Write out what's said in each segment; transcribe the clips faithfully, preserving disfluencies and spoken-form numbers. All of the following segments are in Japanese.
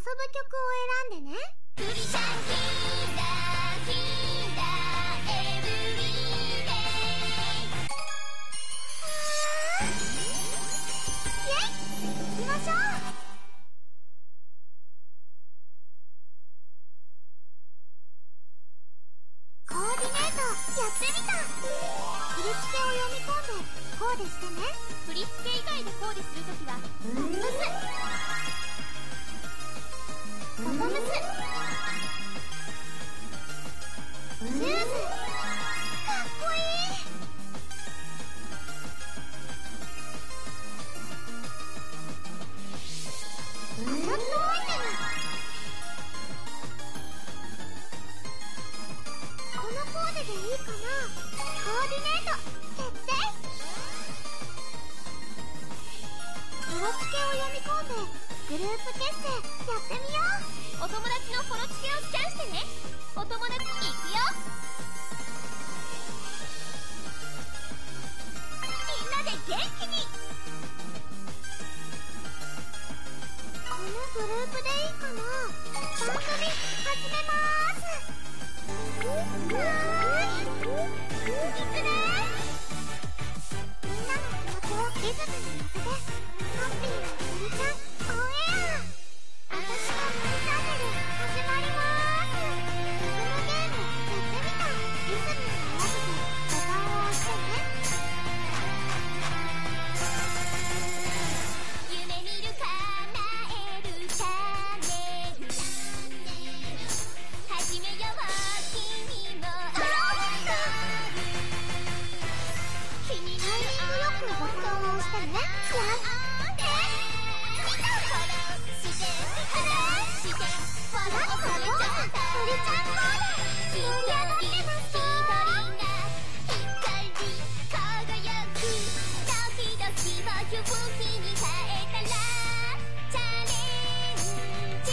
曲を選んでね。プリちゃんヒーラーヒーラーエブリデイ。イェイ、行きましょう。コーディネートやってみた。振り付けを読み込んでコーデしてね。振り付け以外でコーデするときはポップス、ボトムス、シューズ。かっこいい。アタックアイテム。このコーデでいいかな。コーディネート決定。フォロチケを読み込んでグループ結成やってみよう。お友達のフォロチケをスキャンしてね。お友達いくよ。みんなで元気に。このグループでいいかな。番組始めまーす。はーい、いくね。みんなの気持ちをリズムに乗せてハッピーなプリちゃんオンエア。私のプリチャンネル始まりまーす。リズムゲームやってみた。リズムに合わせてボタンを押してね。夢見る叶えるチャンネル始めよう。君も気になるよくボタンを押してね。やってみた。フォローしてフォローしてフォローするちょっとプリちゃんコーデ盛り上がってますか。一人が光り輝くドキドキを勇気に変えたらチャレンジ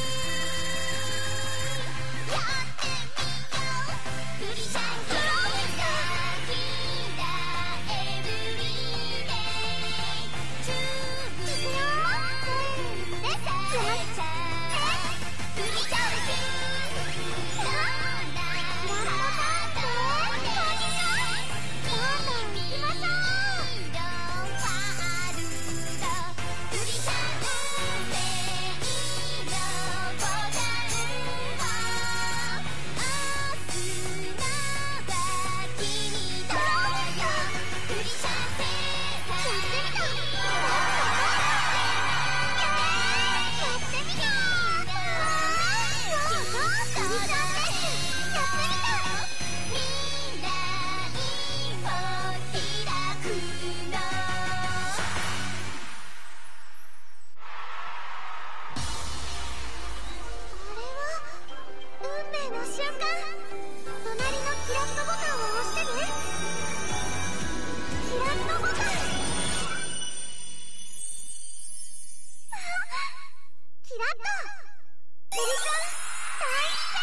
やってみよう。プリちゃんヒーラーヒーラーエブリデイ。チューブいくよ。せーのでさあちゃんプリちゃんヒーラーどんなハートでどんどんいきましょう。色ワールドプリちゃん運命のボタンを押すのが君だよ。プリちゃん世界やってみた。やってみた。そうそう、プリちゃんです。やってみた。未来を開くの。これは運命の瞬間。隣のキラッとボタンを押してね。キラッとボタン。キラッと。プリちゃん大成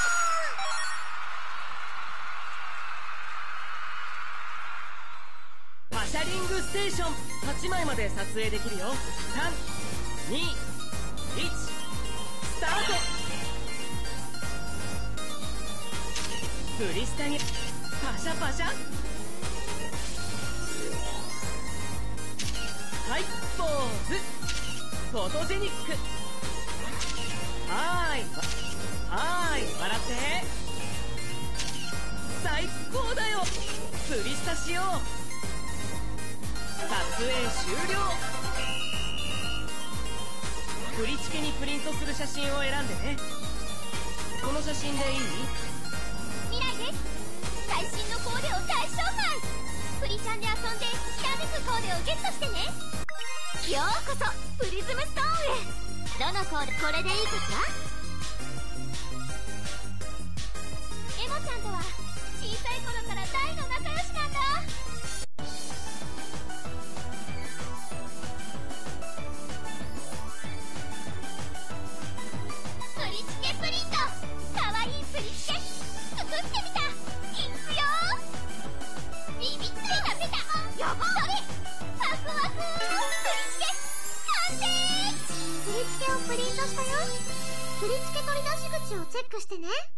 パシャリングステーションはちまいまで撮影できるよ。さん、に、いち、スタート。振り下げパシャパシャ。はい、ポーズ。フォトジェニック。はーいはーい、笑って。最高だよ。振り下しよう。撮影終了。振り付けにプリントする写真を選んでね。この写真でいい？ 未来です。最新のコーデを大紹介。プリちゃんで遊んできらめくコーデをゲットしてね。ようこそプリズムストーンへ。どのコーデ、これでいいかしら。エモちゃんとは小さい頃から大の仲良しなんだ。プリチケプリント、かわいいプリチケ作ってみた。いくよ。ビビってたってた。やばっ。それワクワクプリチケ完成。プリチケをプリントしたよ。 振り付け取り出し口をチェックしてね。